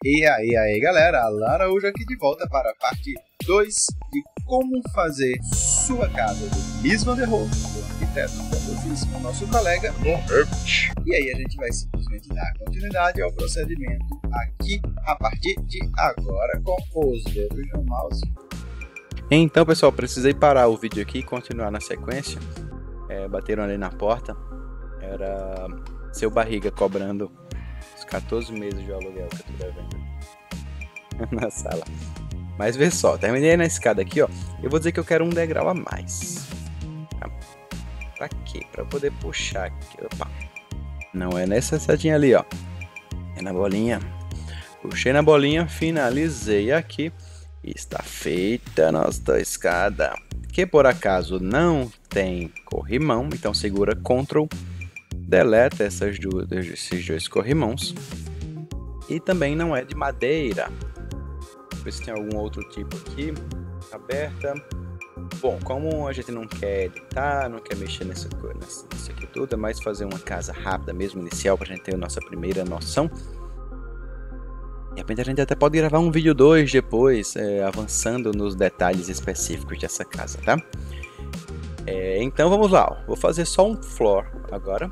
E aí galera, Alan Araújo aqui de volta para a parte 2 de como fazer sua casa do Mies van der Rohe, do arquiteto famosíssimo, nosso colega no Revit. E aí a gente vai simplesmente dar continuidade ao procedimento aqui a partir de agora com os dedos no mouse. Então pessoal, precisei parar o vídeo aqui e continuar na sequência. Bateram ali na porta, era seu barriga cobrando os 14 meses de aluguel que eu tô devendo na sala. Mas vê só, terminei na escada aqui, ó. Eu vou dizer que eu quero um degrau a mais. Tá? Pra quê? Pra poder puxar aqui. Opa. Não é nessa setinha ali, ó. É na bolinha. Puxei na bolinha, finalizei aqui. E está feita a nossa escada. Que por acaso não tem corrimão, então segura Ctrl, deleta esses dois corrimãos. E também não é de madeira. Ver se tem algum outro tipo aqui, aberta. Bom, como a gente não quer editar, não quer mexer nisso aqui tudo, é mais fazer uma casa rápida mesmo, inicial, pra gente ter a nossa primeira noção. De repente a gente até pode gravar um vídeo 2 depois, avançando nos detalhes específicos dessa casa, tá? Então vamos lá, ó. Vou fazer só um floor agora.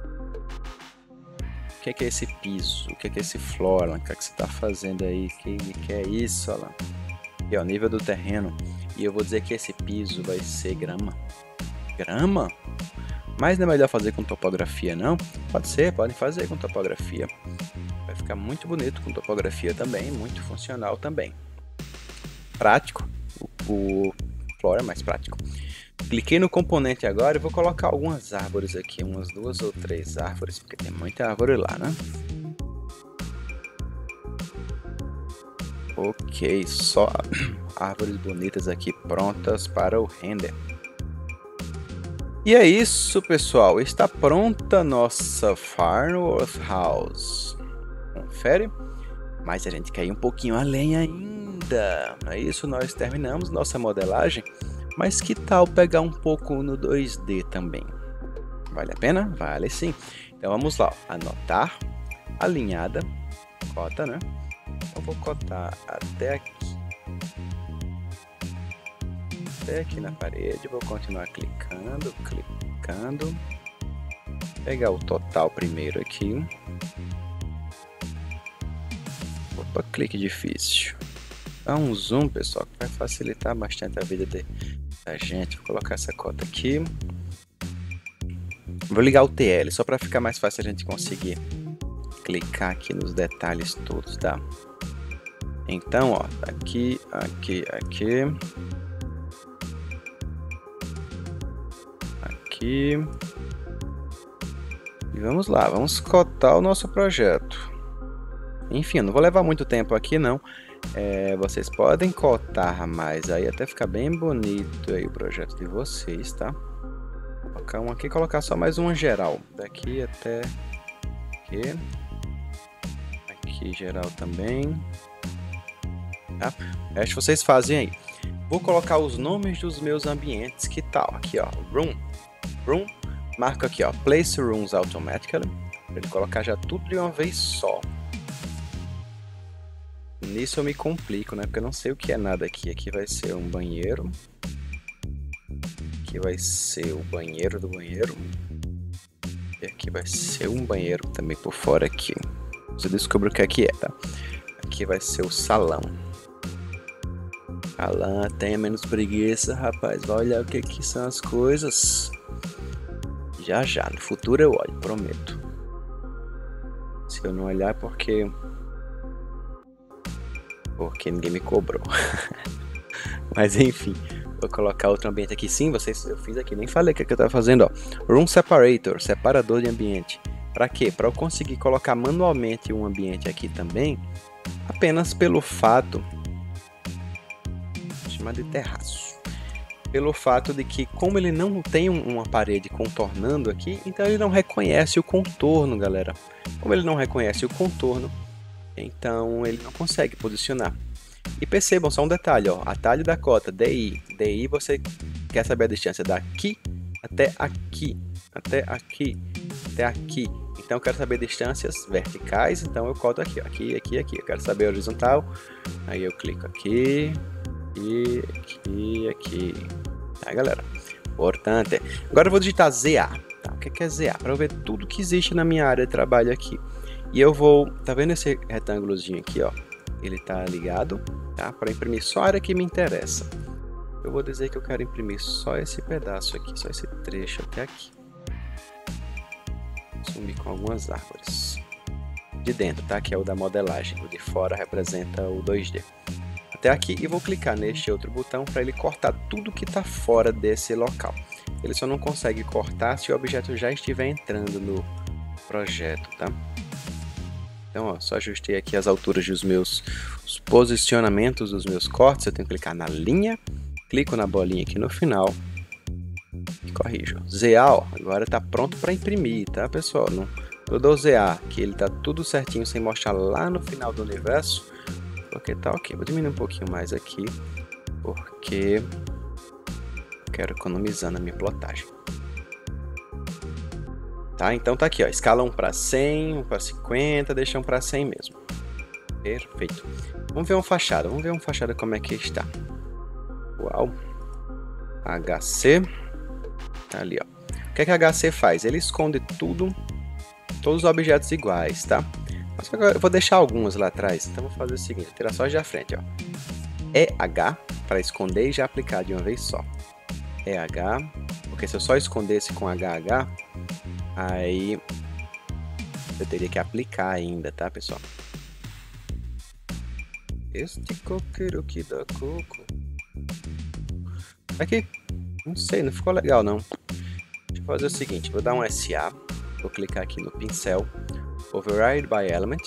O que é esse piso? O que é esse floor, Alan? O que é que você está fazendo aí? Que é isso, Alan? Aqui, ó, nível do terreno. E eu vou dizer que esse piso vai ser grama. Grama? Mas não é melhor fazer com topografia, não? Pode ser, podem fazer com topografia. Vai ficar muito bonito com topografia também, muito funcional também. Prático. O floor é mais prático. Cliquei no componente agora e vou colocar algumas árvores aqui, umas 2 ou 3 árvores, porque tem muita árvore lá, né? Ok, só árvores bonitas aqui prontas para o render. E é isso, pessoal, está pronta nossa Farnworth House. Confere? Mas a gente quer ir um pouquinho além ainda. Para isso nós terminamos nossa modelagem. Mas que tal pegar um pouco no 2D também? Vale a pena? Vale sim. Então vamos lá, anotar, alinhada, cota, né? Eu vou cotar até aqui. Até aqui na parede, vou continuar clicando. Pegar o total primeiro aqui. Opa, clique difícil. Dá um zoom, pessoal, que vai facilitar bastante a vida da gente. Vou colocar essa cota aqui. Vou ligar o TL, só para ficar mais fácil a gente conseguir clicar aqui nos detalhes todos, tá? Então, ó, aqui. E vamos lá, vamos cotar o nosso projeto. Enfim, eu não vou levar muito tempo aqui, não. Vocês podem cotar mais aí até ficar bem bonito aí o projeto de vocês, tá? Vou colocar um aqui e colocar só mais uma geral. Daqui até aqui. Aqui geral também. Tá? O resto vocês fazem aí. Vou colocar os nomes dos meus ambientes, que tal? Aqui, ó, Room. Marco aqui, ó, Place Rooms Automatically. Para ele colocar já tudo de uma vez só. Nisso eu me complico, né? Porque eu não sei o que é nada aqui. Aqui vai ser um banheiro. Aqui vai ser o banheiro do banheiro. E aqui vai ser um banheiro também por fora aqui. Você descobre o que é, tá? Aqui vai ser o salão. Alan, tenha menos preguiça, rapaz. Vai olhar o que são as coisas. Já, no futuro eu olho, prometo. Se eu não olhar, porque ninguém me cobrou. Mas enfim, vou colocar outro ambiente aqui. Sim, eu fiz aqui, nem falei o que eu tava fazendo, ó. Room Separator, separador de ambiente. Para quê? Para eu conseguir colocar manualmente um ambiente aqui também, apenas pelo fato, vou chamar de terraço. Pelo fato de que, como ele não tem uma parede contornando aqui, então ele não reconhece o contorno, galera. Como ele não reconhece o contorno, então ele não consegue posicionar. E percebam só um detalhe, ó, atalho da cota, DI. DI você quer saber a distância daqui até aqui, até aqui, até aqui. Então eu quero saber distâncias verticais, então eu coto aqui, ó, aqui. Eu quero saber horizontal, aí eu clico aqui, aqui. Tá, galera? Importante. Agora eu vou digitar ZA. Tá? O que é ZA? Para eu ver tudo que existe na minha área de trabalho aqui. E eu vou, tá vendo esse retângulozinho aqui, ó? Ele tá ligado, tá? Para imprimir só a área que me interessa. Eu vou dizer que eu quero imprimir só esse pedaço aqui, só esse trecho até aqui. Sumir com algumas árvores. De dentro, tá? Que é o da modelagem. O de fora representa o 2D. Até aqui. E vou clicar neste outro botão para ele cortar tudo que está fora desse local. Ele só não consegue cortar se o objeto já estiver entrando no projeto, tá? Então, ó, só ajustei aqui as alturas dos meus os posicionamentos dos meus cortes. Eu tenho que clicar na linha, clico na bolinha aqui no final e corrijo. ZA, ó, agora está pronto para imprimir, tá, pessoal? Eu dou ZA, que ele tá tudo certinho sem mostrar lá no final do universo, porque tá ok. Vou diminuir um pouquinho mais aqui, porque quero economizar na minha plotagem. Tá, então tá aqui, ó, escala 1 para 100, 1 para 50, deixa 1 para 100 mesmo. Perfeito. Vamos ver uma fachada, como é que está. Uau. HC. Tá ali, ó. O que é que HC faz? Ele esconde tudo, todos os objetos iguais, tá? Mas agora eu vou deixar alguns lá atrás, então vou fazer o seguinte, vou tirar só de frente, ó. EH, para esconder e já aplicar de uma vez só. EH, porque se eu só escondesse com HH, aí eu teria que aplicar ainda, tá, pessoal? Este coqueiro que dá coco. Aqui, não sei, não ficou legal não. Deixa eu fazer o seguinte, vou dar um SA, vou clicar aqui no pincel, Override by Element.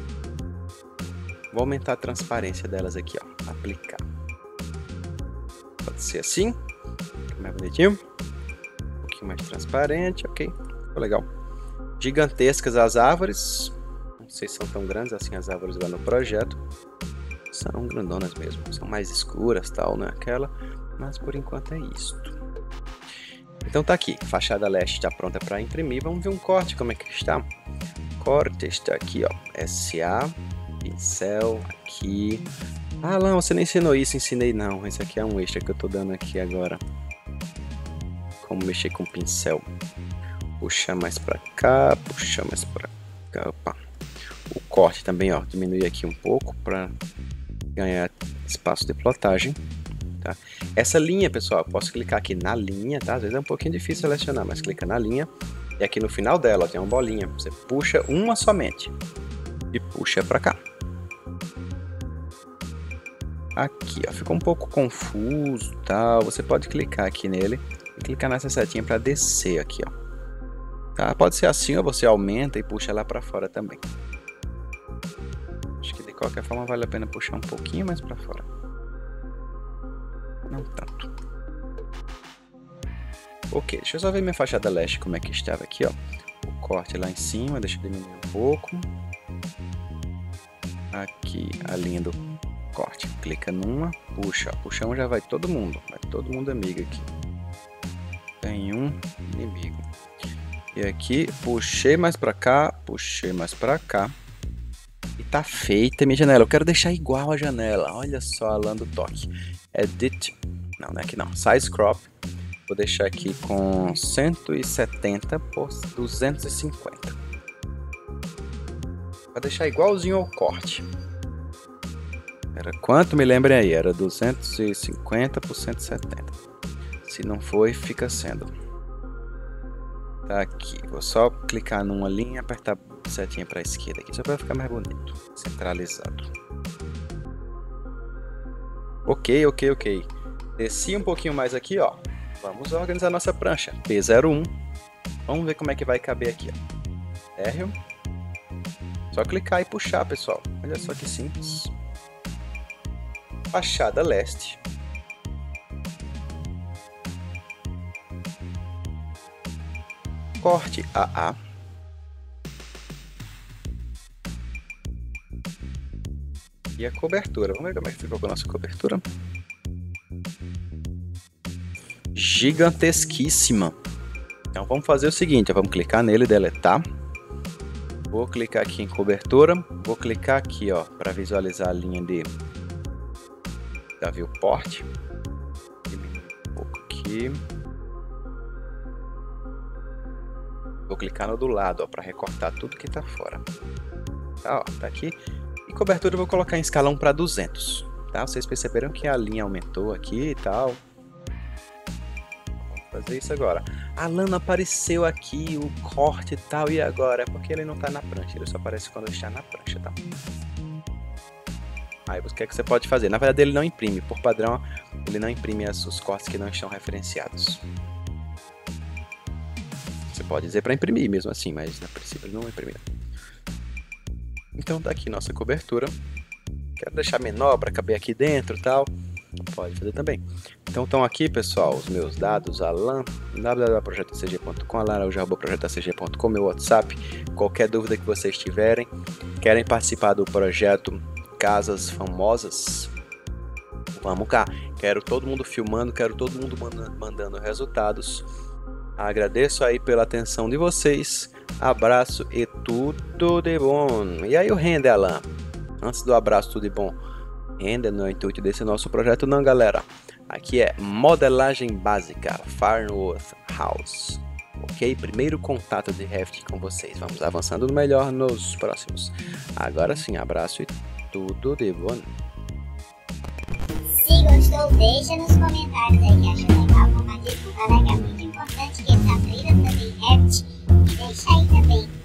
Vou aumentar a transparência delas aqui, ó, aplicar. Pode ser assim, mais bonitinho, um pouquinho mais transparente, ok, ficou legal. Gigantescas as árvores, não sei se são tão grandes assim as árvores lá no projeto. São grandonas mesmo, são mais escuras, tal, né? Aquela, mas por enquanto é isto. Então tá aqui, fachada leste está pronta para imprimir. Vamos ver um corte, como é que está? Corte está aqui, ó, SA, pincel, aqui. Ah, não, você nem ensinou isso, ensinei não. Esse aqui é um extra que eu tô dando aqui agora. Como mexer com o pincel. Puxa mais para cá, puxa mais para cá, opa. O corte também, ó, diminuir aqui um pouco para ganhar espaço de plotagem, tá? Essa linha, pessoal, eu posso clicar aqui na linha, tá? Às vezes é um pouquinho difícil selecionar, mas clica na linha e aqui no final dela ó, tem uma bolinha. Você puxa uma somente e puxa para cá. Aqui, ó, ficou um pouco confuso, tal. Você pode clicar aqui nele e clicar nessa setinha para descer aqui, ó. Tá? Pode ser assim ou você aumenta e puxa lá para fora também. De qualquer forma vale a pena puxar um pouquinho mais para fora. Não tanto. Ok, deixa eu só ver minha fachada leste como é que estava aqui, ó. O corte lá em cima, deixa eu diminuir um pouco. Aqui a linha do corte, clica numa, puxa, puxa um já vai todo mundo amigo aqui. Tem um inimigo. E aqui puxei mais para cá, puxei mais para cá. E tá feita minha janela. Eu quero deixar igual a janela. Olha só, Alan do toque. Edit. Não, não é aqui não. Size crop. Vou deixar aqui com 170 por 250. Vou deixar igualzinho ao corte. Era quanto? Me lembrem aí. Era 250 por 170. Se não foi, fica sendo. Tá aqui. Vou só clicar numa linha e apertar setinha para a esquerda aqui, só para ficar mais bonito, centralizado. Ok. Desci um pouquinho mais aqui, ó. Vamos organizar nossa prancha. P01. Vamos ver como é que vai caber aqui, ó. Térreo. Só clicar e puxar, pessoal. Olha só que simples. Fachada leste. Corte AA. E a cobertura. Vamos ver como é que ficou com a nossa cobertura. Gigantesquíssima. Então vamos fazer o seguinte. Vamos clicar nele, deletar. Vou clicar aqui em cobertura, vou clicar aqui, ó, para visualizar a linha da viewport. Diminuir um pouco aqui. Vou clicar no do lado, ó, para recortar tudo que tá fora. Tá, ó, tá aqui. E cobertura eu vou colocar em escala 1 para 200, tá? Vocês perceberam que a linha aumentou aqui e tal. Vamos fazer isso agora. A lana apareceu aqui, o corte e tal, e agora? É porque ele não tá na prancha, ele só aparece quando está na prancha, tá? Aí o que é que você pode fazer? Na verdade ele não imprime, por padrão ele não imprime os cortes que não estão referenciados. Você pode dizer para imprimir mesmo assim, mas na princípio ele não imprime. Então tá aqui nossa cobertura. Quero deixar menor para caber aqui dentro e tal. Pode fazer também. Então estão aqui, pessoal, os meus dados, Alan, www.projetacg.com, alan@projetacg.com, meu WhatsApp, qualquer dúvida que vocês tiverem, querem participar do projeto Casas Famosas, vamos cá, quero todo mundo filmando, quero todo mundo mandando resultados. Agradeço aí pela atenção de vocês, abraço e tudo de bom. E aí o render, Alan? Antes do abraço, tudo de bom. Render no intuito desse nosso projeto não, galera. Aqui é modelagem básica, Farnworth House. Ok? Primeiro contato de Revit com vocês. Vamos avançando no melhor nos próximos. Agora sim, abraço e tudo de bom. Se gostou, deixa nos comentários aí que achou legal. Compartilha com o colega, é muito importante que ele aprenda também Revit. E deixa aí também